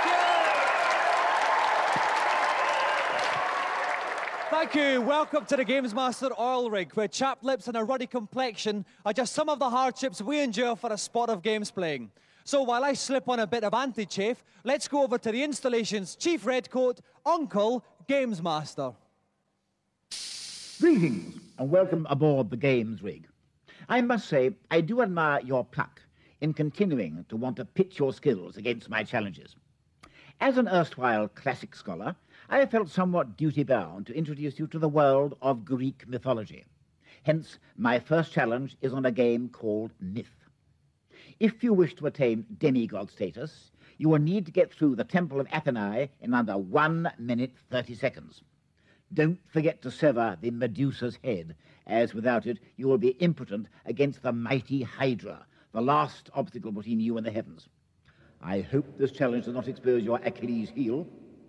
Thank you. Welcome to the Games Master oil rig, where chapped lips and a ruddy complexion are just some of the hardships we endure for a sport of games playing. So while I slip on a bit of anti-chafe, let's go over to the installation's chief redcoat, Uncle Games Master. Greetings and welcome aboard the Games rig. I must say, I do admire your pluck in continuing to want to pit your skills against my challenges. As an erstwhile classic scholar, I have felt somewhat duty-bound to introduce you to the world of Greek mythology. Hence, my first challenge is on a game called Myth. If you wish to attain demigod status, you will need to get through the Temple of Athenae in under 1 minute 30 seconds. Don't forget to sever the Medusa's head, as without it you will be impotent against the mighty Hydra, the last obstacle between you and the heavens. I hope this challenge does not expose your Achilles heel.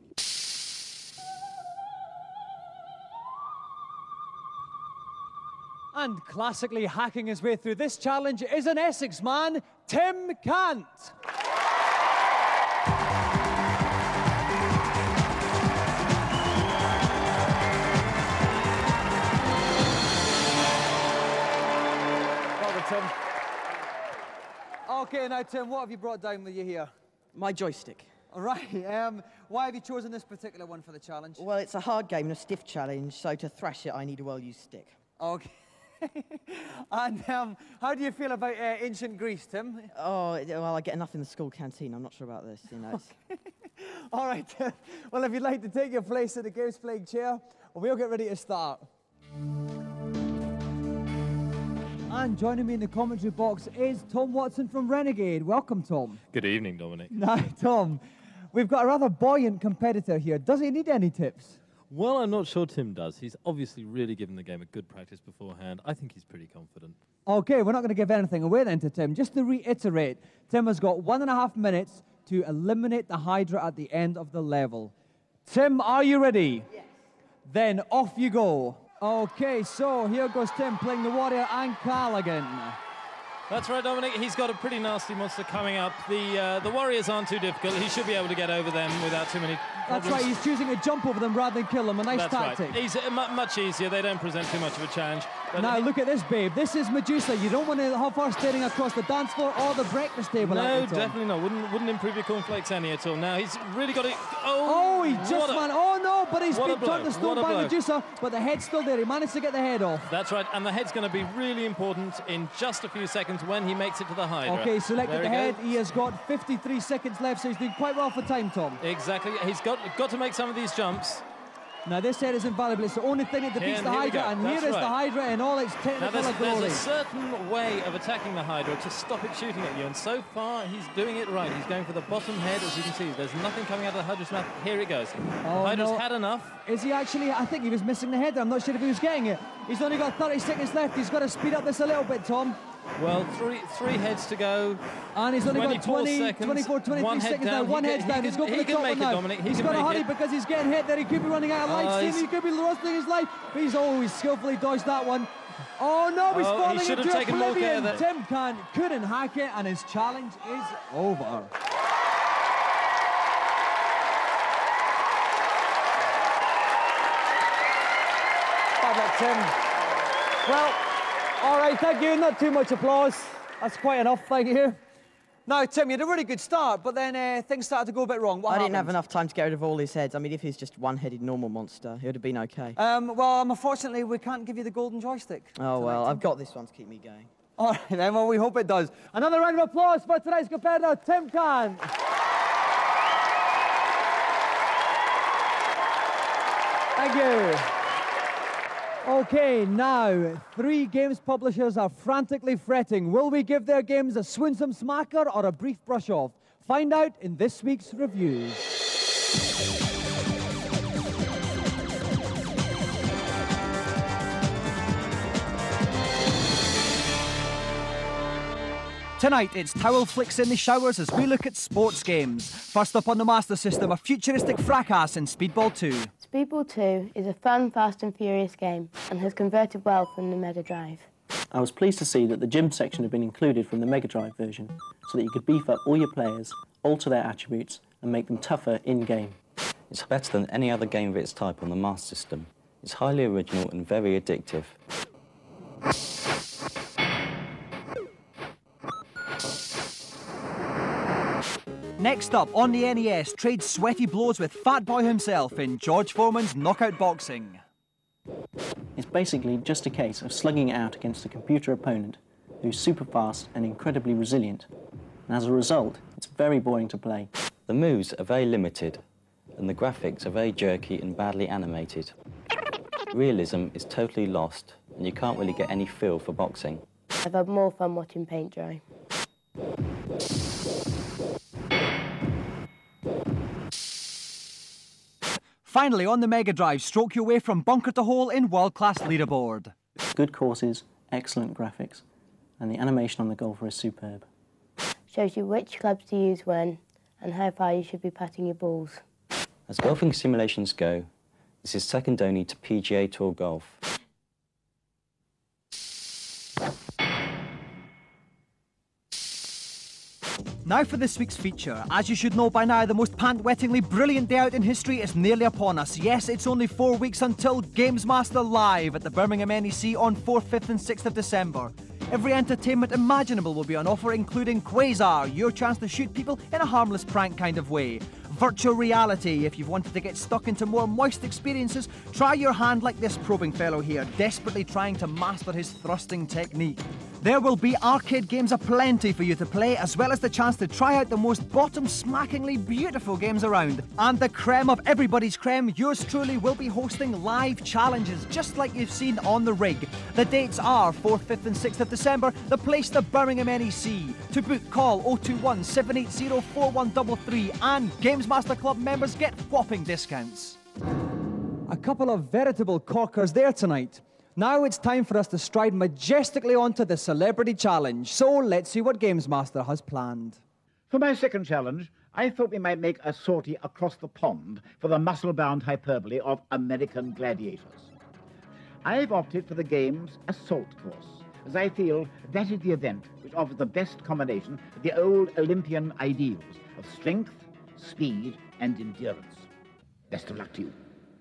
And classically hacking his way through this challenge is an Essex man, Tim Cant. Welcome, Tim. Okay, now, Tim, what have you brought down with you here? My joystick. All right. Why have you chosen this particular one for the challenge? Well, it's a hard game and a stiff challenge, so to thrash it, I need a well-used stick. Okay. And how do you feel about ancient Greece, Tim? Oh, well, I get enough in the school canteen. I'm not sure about this, you know. Okay. All right, Tim. Well, if you'd like to take your place in the games playing chair, we'll get ready to start. And joining me in the commentary box is Tom Watson from Renegade. Welcome, Tom. Good evening, Dominic. Now, Tom, we've got a rather buoyant competitor here. Does he need any tips? Well, I'm not sure Tim does. He's obviously really given the game a good practice beforehand. I think he's pretty confident. Okay, we're not going to give anything away then to Tim. Just to reiterate, Tim has got 1.5 minutes to eliminate the Hydra at the end of the level. Tim, are you ready? Yes. Then off you go. Okay, so here goes Tim playing the Warrior and Callaghan. That's right, Dominic. He's got a pretty nasty monster coming up. The Warriors aren't too difficult. He should be able to get over them without too many problems. That's right. He's choosing to jump over them rather than kill them. A nice That's tactic. Right. Easy, much easier. They don't present too much of a challenge. But now, look at this, babe. This is Medusa. You don't want to have her staring across the dance floor or the breakfast table. No, definitely not. Wouldn't improve your cornflakes any at all. Now, he's really got it. Oh, he just went. Oh, no, but he's been turned to stone by blow. Medusa, but the head's still there. He managed to get the head off. That's right, and the head's going to be really important in just a few seconds when he makes it to the Hydra. Okay, selected the head. He has got 53 seconds left, so he's doing quite well for time, Tom. Exactly. He's got to make some of these jumps. Now, this head is invaluable. It's the only thing that defeats the Hydra, and here is the Hydra in all its technical glory. There's a certain way of attacking the Hydra to stop it shooting at you, and so far he's doing it right. He's going for the bottom head, as you can see. There's nothing coming out of the Hydra's mouth. Here it goes. Oh, Hydra's had enough. Is he actually? I think he was missing the head there. I'm not sure if he was getting it. He's only got 30 seconds left. He's got to speed up this a little bit, Tom. Well, three heads to go. And he's only got 20, seconds. 24, 23 seconds now. One head's down. He's going for the top one now. He's got to hurry because he's getting hit there. He could be running out of life. He could be losing his life. But he's always skillfully dodged that one. Oh no, he's falling into oblivion. Tim Cant couldn't hack it, and his challenge is over. Bad luck, Tim. Well, all right, thank you. Not too much applause. That's quite enough, thank you. Now, Tim, you had a really good start, but then things started to go a bit wrong. What happened? I didn't have enough time to get rid of all his heads. I mean, if he's just one-headed normal monster, it would have been okay. Well, unfortunately, we can't give you the golden joystick. Oh, well, I've got this one to keep me going. All right, then, well, we hope it does. Another round of applause for tonight's competitor, Tim Cant. Thank you. Okay, now, 3 games publishers are frantically fretting. Will we give their games a swoonsome smacker or a brief brush-off? Find out in this week's reviews. Tonight, it's towel flicks in the showers as we look at sports games. First up on the Master System, a futuristic fracas in Speedball 2. Speedball 2 is a fun, fast and furious game and has converted well from the Mega Drive. I was pleased to see that the gym section had been included from the Mega Drive version so that you could beef up all your players, alter their attributes and make them tougher in-game. It's better than any other game of its type on the Master System. It's highly original and very addictive. Next up on the NES, trade sweaty blows with Fat Boy himself in George Foreman's Knockout Boxing. It's basically just a case of slugging it out against a computer opponent who's super fast and incredibly resilient. And as a result, it's very boring to play. The moves are very limited, and the graphics are very jerky and badly animated. Realism is totally lost, and you can't really get any feel for boxing. I've had more fun watching paint dry. Finally, on the Mega Drive, stroke your way from bunker to hole in world-class leaderboard. Good courses, excellent graphics, and the animation on the golfer is superb. Shows you which clubs to use when and how far you should be putting your balls. As golfing simulations go, this is second only to PGA Tour golf. Now for this week's feature. As you should know by now, the most pant-wettingly brilliant day out in history is nearly upon us. Yes, it's only 4 weeks until Games Master Live at the Birmingham NEC on 4th, 5th and 6th of December. Every entertainment imaginable will be on offer, including Quasar, your chance to shoot people in a harmless prank kind of way. Virtual reality, if you've wanted to get stuck into more moist experiences, try your hand like this probing fellow here, desperately trying to master his thrusting technique. There will be arcade games aplenty for you to play, as well as the chance to try out the most bottom-smackingly beautiful games around. And the creme of everybody's creme, yours truly will be hosting live challenges, just like you've seen on the rig. The dates are 4th, 5th and 6th of December, the place the Birmingham NEC. To book, call 021 780 4133, and Games Master Club members get whopping discounts. A couple of veritable corkers there tonight. Now it's time for us to stride majestically onto the Celebrity Challenge. So let's see what Games Master has planned. For my second challenge, I thought we might make a sortie across the pond for the muscle-bound hyperbole of American gladiators. I've opted for the game's assault course, as I feel that is the event which offers the best combination of the old Olympian ideals of strength, speed, and endurance. Best of luck to you.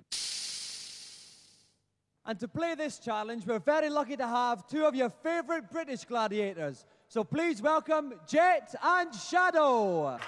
And to play this challenge, we're very lucky to have two of your favourite British gladiators. So please welcome Jet and Shadow.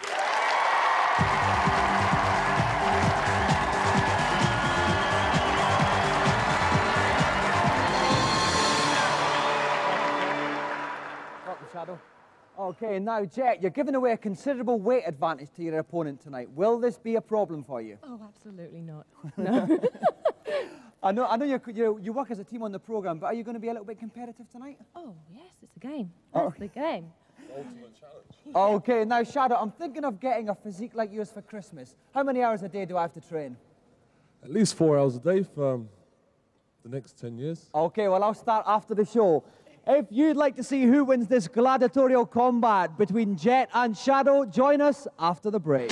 Welcome, Shadow. Okay, now, Jet, you're giving away a considerable weight advantage to your opponent tonight. Will this be a problem for you? Oh, absolutely not. No. I know you work as a team on the programme, but are you going to be a little bit competitive tonight? Oh, yes, it's a game. That's the game. Ultimate challenge. Okay, now, Shadow, I'm thinking of getting a physique like yours for Christmas. How many hours a day do I have to train? At least 4 hours a day for the next 10 years. Okay, well, I'll start after the show. If you'd like to see who wins this gladiatorial combat between Jet and Shadow, join us after the break.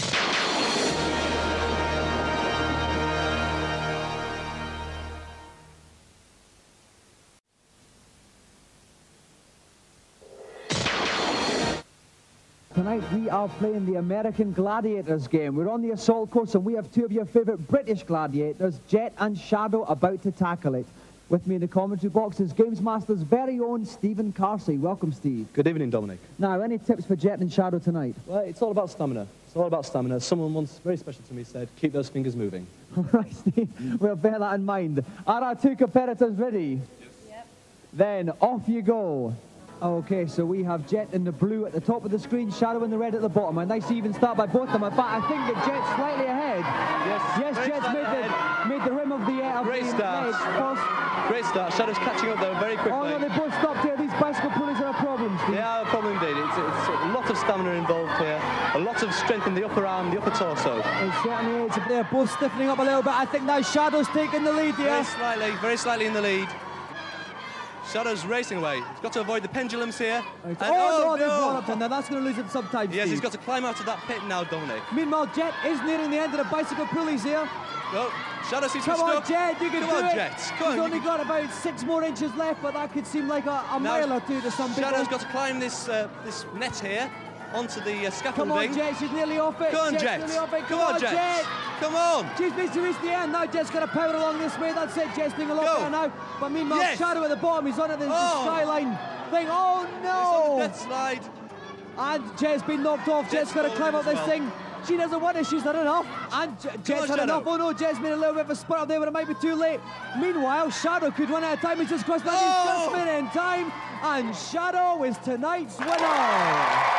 Tonight we are playing the American Gladiators game. We're on the assault course and we have two of your favourite British gladiators, Jet and Shadow, about to tackle it. With me in the commentary box is Games Master's very own Stephen Carsey. Welcome, Steve. Good evening, Dominic. Now, any tips for Jet and Shadow tonight? Well, it's all about stamina. It's all about stamina. Someone once, very special to me, said, keep those fingers moving. All right, Steve. We'll bear that in mind. Are our two competitors ready? Yes. Yep. Then, off you go. Okay, so we have Jet in the blue at the top of the screen, Shadow in the red at the bottom. A nice even start by both of them. In fact, I think that Jet's slightly ahead. Yes, Jet's made the rim of the air. Great start. Great start. Shadow's catching up, though, very quickly. Oh, no, they both stopped here. These bicycle pulleys are a problem, Steve. They are a problem indeed. It's a lot of stamina involved here. A lot of strength in the upper arm, the upper torso. It certainly is. They're both stiffening up a little bit. I think now Shadow's taking the lead here. Very slightly in the lead. Shadow's racing away. He's got to avoid the pendulums here. Right. Oh, no, there's one up in there. That's going to lose him sometimes, Yes, Steve. he's got to climb out of that pit now, Dominic. Meanwhile, Jet is nearing the end of the bicycle pulleys here. No, Shadow seems to be Come on, stuck. Jet, you can do it. Come on, Jet. Come He's on. only got about 6 more inches left, but that could seem like a mile or two to some people. Shadow's got to climb this this net here. onto the Come on, scaffolding. Jet, she's nearly off it. Go on, Jet's Jet. nearly off it. Come on, Jet. Come on. She's basically reached the end now. Jet's going to power along this way. That's it. Jet's doing a lot Go. better now. But meanwhile, Yes. Shadow at the bottom. He's on at the skyline thing. Oh, It's on the no. death slide. And Jet's been knocked off. Jet's got to climb up this thing. She doesn't want it. She's had enough. And Jet's had enough. Oh, no. Jet's made a little bit of a spurt up there, but it might be too late. Meanwhile, Shadow could run out of time. He's just crossed that. He's just made it in time. And Shadow is tonight's winner.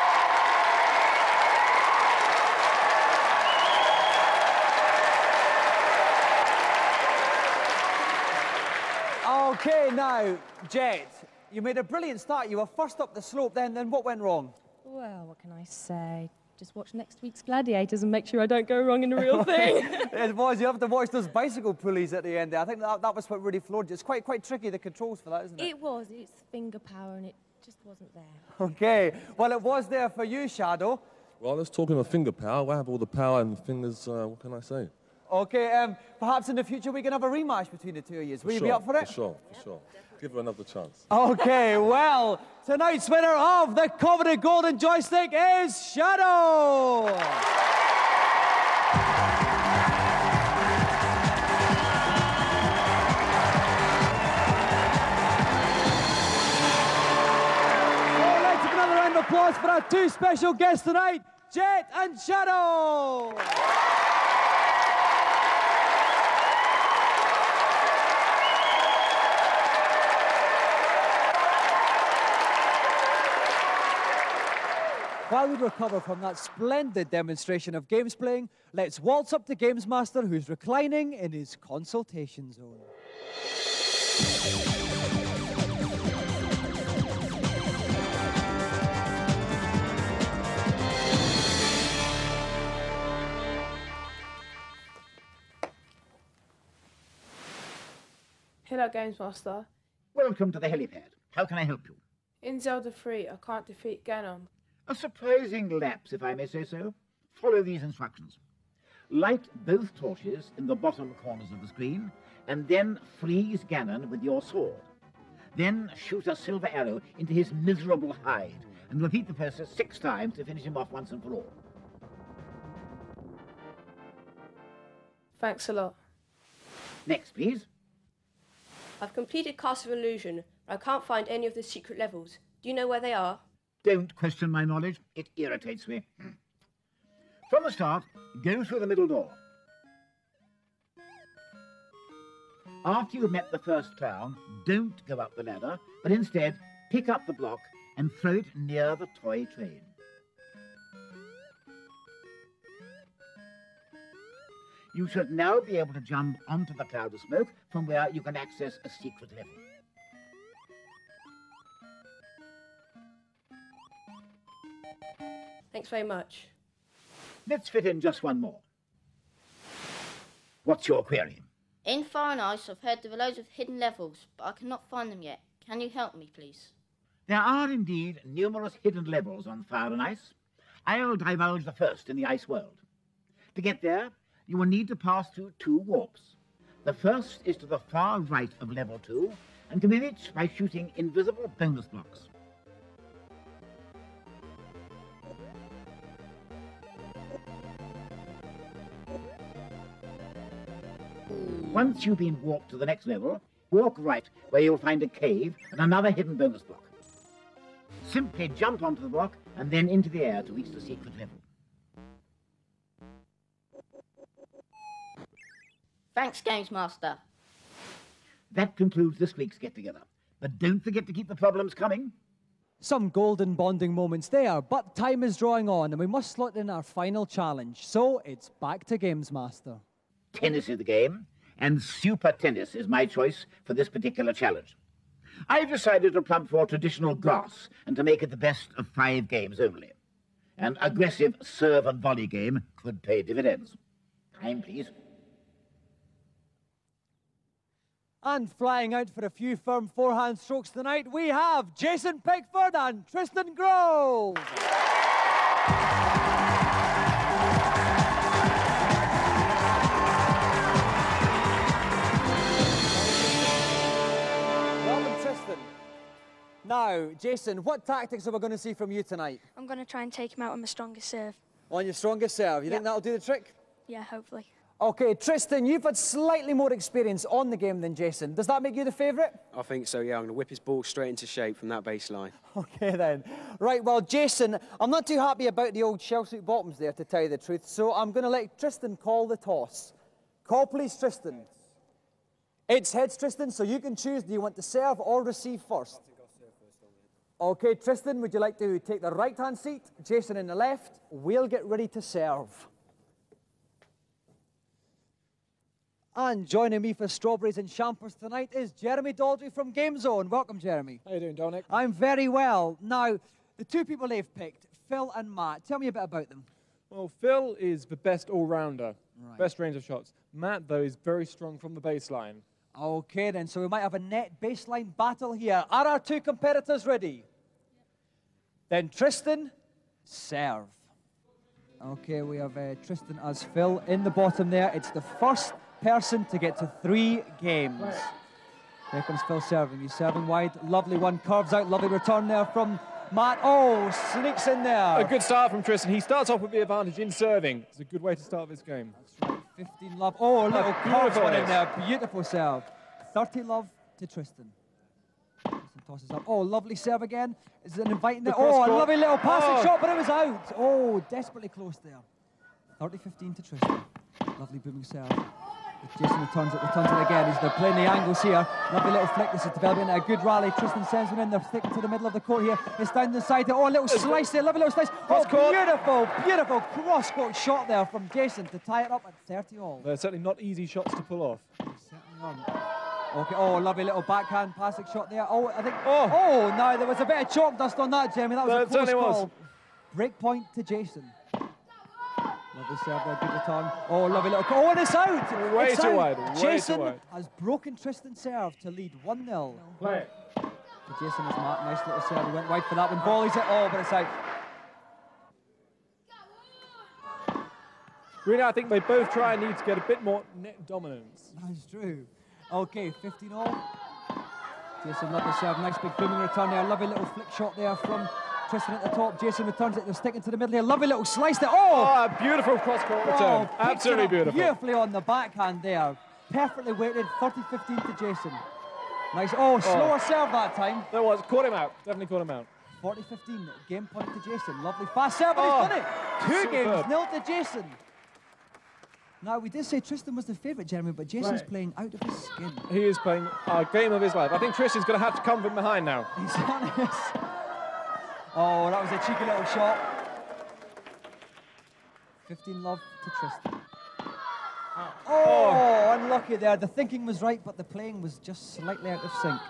Okay, now, Jet, you made a brilliant start. You were first up the slope, then what went wrong? Well, what can I say? Just watch next week's Gladiators and make sure I don't go wrong in the real thing. It was. You have to watch those bicycle pulleys at the end there. I think that was what really floored you. It's quite tricky, the controls for that, isn't it? It was. It's finger power and it just wasn't there. Okay. Well, it was there for you, Shadow. Well, let's talk about finger power. I have all the power and fingers, what can I say? Okay, perhaps in the future we can have a rematch between the two of you. Will you be up for it? For sure. Give her another chance. Okay, well, tonight's winner of the coveted golden joystick is Shadow! Oh, let's give another round of applause for our two special guests tonight, Jet and Shadow! While we recover from that splendid demonstration of games playing, let's waltz up to Games Master, who's reclining in his consultation zone. Hello, Games Master. Welcome to the helipad. How can I help you? In Zelda 3, I can't defeat Ganon. A surprising lapse, if I may say so. Follow these instructions. Light both torches in the bottom corners of the screen, and then freeze Ganon with your sword. Then shoot a silver arrow into his miserable hide, and repeat the process 6 times to finish him off once and for all. Thanks a lot. Next, please. I've completed Castle of Illusion, but I can't find any of the secret levels. Do you know where they are? Don't question my knowledge. It irritates me. From the start, go through the middle door. After you've met the first clown, don't go up the ladder, but instead pick up the block and throw it near the toy train. You should now be able to jump onto the cloud of smoke from where you can access a secret level. Thanks very much. Let's fit in just one more. What's your query? In Fire and Ice, I've heard there are loads of hidden levels, but I cannot find them yet. Can you help me, please? There are indeed numerous hidden levels on Fire and Ice. I'll divulge the first in the ice world. To get there, you will need to pass through 2 warps. The first is to the far right of level 2, and can be reached by shooting invisible bonus blocks. Once you've been warped to the next level, walk right, where you'll find a cave and another hidden bonus block. Simply jump onto the block and then into the air to reach the secret level. Thanks, Games Master. That concludes this week's get-together. But don't forget to keep the problems coming. Some golden bonding moments there, but time is drawing on and we must slot in our final challenge. So it's back to Games Master. Tennis is the game, and Super Tennis is my choice for this particular challenge. I've decided to plump for traditional grass and to make it the best of 5 games only. An aggressive serve and volley game could pay dividends. Time, please. And flying out for a few firm forehand strokes tonight, we have Jason Pickford and Tristan Grove. Welcome, Tristan. Now, Now, Jason, what tactics are we going to see from you tonight? I'm going to try and take him out on my strongest serve. On your strongest serve. You think that'll do the trick? Yeah, hopefully. OK, Tristan, you've had slightly more experience on the game than Jason. Does that make you the favourite? I think so, yeah. I'm going to whip his ball straight into shape from that baseline. OK, then. Right, well, Jason, I'm not too happy about the old shell suit bottoms there, to tell you the truth, so I'm going to let Tristan call the toss. Call, please, Tristan. It's heads, Tristan, so you can choose. Do you want to serve or receive first? OK, Tristan, would you like to take the right-hand seat? Jason in the left. We'll get ready to serve. And joining me for Strawberries and Champers tonight is Jeremy Daldry from Game Zone. Welcome, Jeremy. How you doing, Dominic? I'm very well. Now, the two people they've picked, Phil and Matt, tell me a bit about them. Well, Phil is the best all-rounder, best range of shots. Matt, though, is very strong from the baseline. OK, then, so we might have a net baseline battle here. Are our two competitors ready? Then Tristan, serve. OK, we have Tristan as Phil in the bottom there. It's the first person to get to 3 games. Here comes Phil serving. He's serving wide. Lovely one. Curves out. Lovely return there from Matt. Oh, sneaks in there. A good start from Tristan. He starts off with the advantage in serving. It's a good way to start this game. That's right. 15 love. Oh, a little curves one in there. Beautiful serve. 30 love to Tristan. Tristan tosses up. Oh, lovely serve again. Is it inviting there? Oh, a lovely little passing shot, but it was out. Oh, desperately close there. 30-15 to Tristan. Lovely booming serve. Jason returns it again. They're playing the angles here. Lovely little flick. This is developing a good rally. Tristan sends one in. They're sticking to the middle of the court here. It's down the side there. Oh, a little slice there. Lovely little slice. Oh, beautiful, beautiful cross-court shot there from Jason to tie it up at 30 all. They're certainly not easy shots to pull off. Certainly aren't. Okay, oh, lovely little backhand passing shot there. Oh, I think. Oh, no, there was a bit of chalk dust on that, Jeremy. That was a close call. Break point to Jason. Lovely serve there, good return. Oh, lovely little... Oh, and it's out! Way too wide. Jason has broken Tristan's serve to lead 1-0. Play. To Jason is Matt. Nice little serve. He went wide for that one. Volleys it. Oh, but it's out. Really, I think they both try and need to get a bit more net dominance. That's true. Okay, 15 all. Jason, lovely serve. Nice big booming return there. Lovely little flick shot there from Tristan at the top. Jason returns it. They're sticking to the middle here. Lovely little slice there. Oh! A beautiful cross-court return. Absolutely beautiful. Beautifully on the backhand there. Perfectly weighted. 30-15 to Jason. Nice. Oh, slower serve that time. There was. Caught him out. Definitely caught him out. 40-15. Game point to Jason. Lovely fast serve, and he's done it. 2 games, 0 to Jason. Now, we did say Tristan was the favourite, Jeremy, but Jason's playing out of his skin. He is playing a game of his life. I think Tristan's going to have to come from behind now. He certainly is. Oh, that was a cheeky little shot. 15 love to Tristan. Oh, unlucky there. The thinking was right, but the playing was just slightly out of sync.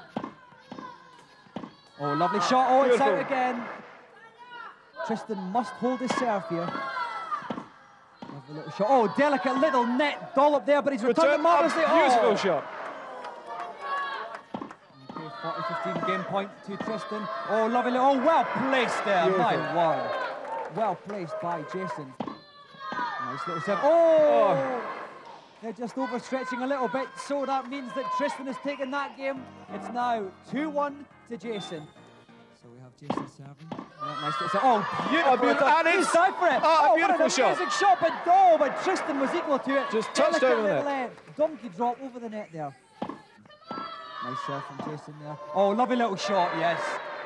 Oh, lovely shot. Oh, it's out again. Tristan must hold his serve here. Lovely little shot. Oh, delicate little net dollop there, but he's returned it marvellously. Beautiful shot. 40-15 game point to Tristan. Oh, lovely little... Oh, well placed there. Beautiful. My word. Well placed by Jason. Nice little serve. Oh! They're just overstretching a little bit, so that means that Tristan has taken that game. It's now 2-1 to Jason. So we have Jason serving. Nice little serve. Oh, beautiful. And it's time for it. Oh, beautiful shot. Amazing shot, but Tristan was equal to it. Just touched over the net. Donkey drop over the net there. Nice serve from Jason there. Oh, lovely little shot, yes.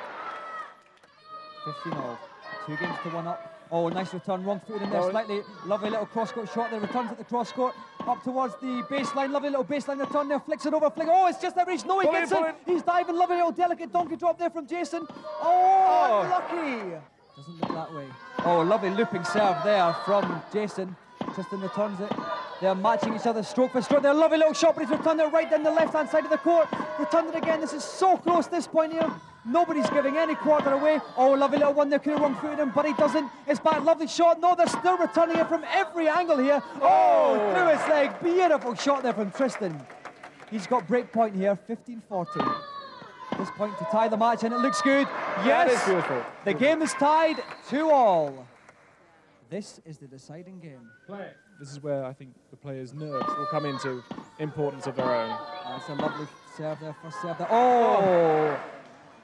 15 all. 2 games to 1 up. Oh, nice return, wrong footed in there slightly. Lovely little cross-court shot there. Returns at the cross-court. Up towards the baseline. Lovely little baseline return there. Flicks it over. Oh, it's just out of reach. No, he gets it. He's diving. Lovely little delicate donkey drop there from Jason. Oh, unlucky. Doesn't look that way. Oh, lovely looping serve there from Jason. Tristan returns it. They're matching each other stroke for stroke. They're a lovely little shot, but he's returned it right down the left-hand side of the court. Returned it again. This is so close this point here. Nobody's giving any quarter away. Oh, lovely little one there. Could have wrong footed him, but he doesn't. It's back. Lovely shot. No, they're still returning it from every angle here. Oh, through his leg. Beautiful shot there from Tristan. He's got break point here, 15-40. This point to tie the match, and it looks good. Yes, that is beautiful. The game is tied 2-all. This is the deciding game. This is where I think the players' nerves will come into importance of their own. That's a lovely serve there, first serve there. Oh!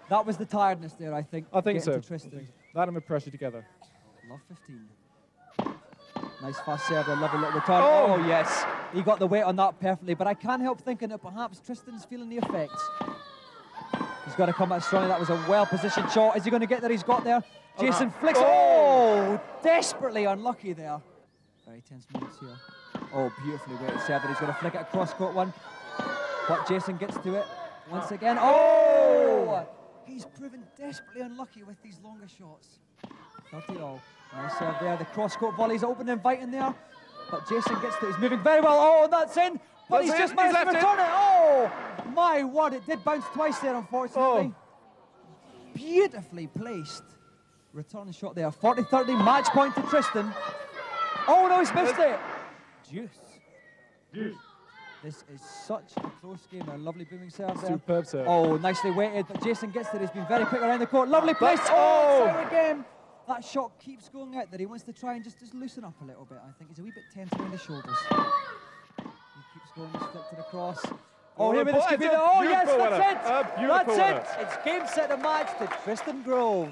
That was the tiredness there, I think. I think getting so. to Tristan. That and the pressure together. Love 15. Nice fast serve, a lovely little return. Oh! Oh, yes. He got the weight on that perfectly, but I can't help thinking that perhaps Tristan's feeling the effects. He's got to come out strongly. That was a well-positioned shot. Is he going to get there? He's got there. Jason flicks. Oh, desperately unlucky there. Very tense minutes here. Oh, beautifully weighted serve. He's going to flick it across court one. But Jason gets to it once again. Oh! He's proven desperately unlucky with these longer shots. 30 all. Nice serve there. The cross-court volley's open and inviting there. But Jason gets to it. He's moving very well. Oh, and that's in. But he's just managed to return it. Oh, my word. It did bounce twice there, unfortunately. Beautifully placed. Return shot there. 40-30. Match point to Tristan. Oh, no, he's missed it. Deuce. This is such a close game. A lovely booming serve there. Superb serve. Oh, nicely weighted. But Jason gets there. He's been very quick around the court. Lovely place. Oh, it's out again. That shot keeps going out there. He wants to try and just loosen up a little bit. I think he's a wee bit tense around the shoulders. He keeps going. He's flipped it across. Oh, maybe this could be the... Oh, yes, that's it. That's it. It's game, set, and match to Tristan Grove.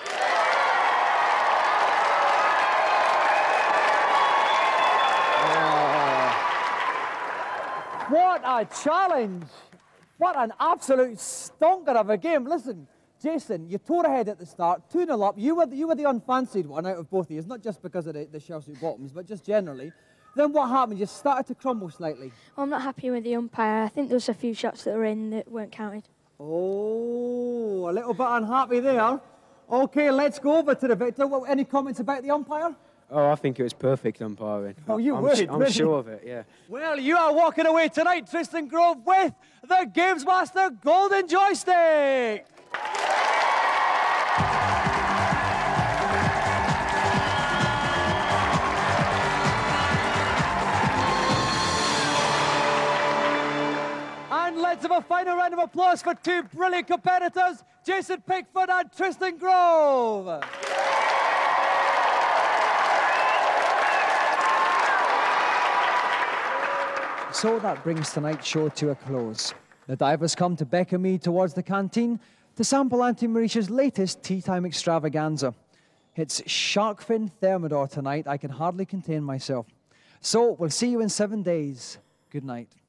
What a challenge. What an absolute stonker of a game. Listen, Jason, you tore ahead at the start, 2-0 up. You were the unfancied one out of both of you, not just because of the shell suit bottoms, but just generally. Then what happened? You started to crumble slightly. Well, I'm not happy with the umpire. I think there was a few shots that were in that weren't counted. Oh, a little bit unhappy there. Okay, let's go over to the victor. Well, any comments about the umpire? Oh, I think it was perfect umpiring. Oh, you I'm would, I'm really? sure of it, yeah. Well, you are walking away tonight, Tristan Grove, with the Games Master Golden Joystick. And let's have a final round of applause for two brilliant competitors, Jason Pickford and Tristan Grove. So that brings tonight's show to a close. The divers come to beckon me towards the canteen to sample Auntie Marisha's latest tea time extravaganza. It's shark fin thermidor tonight. I can hardly contain myself. So we'll see you in 7 days. Good night.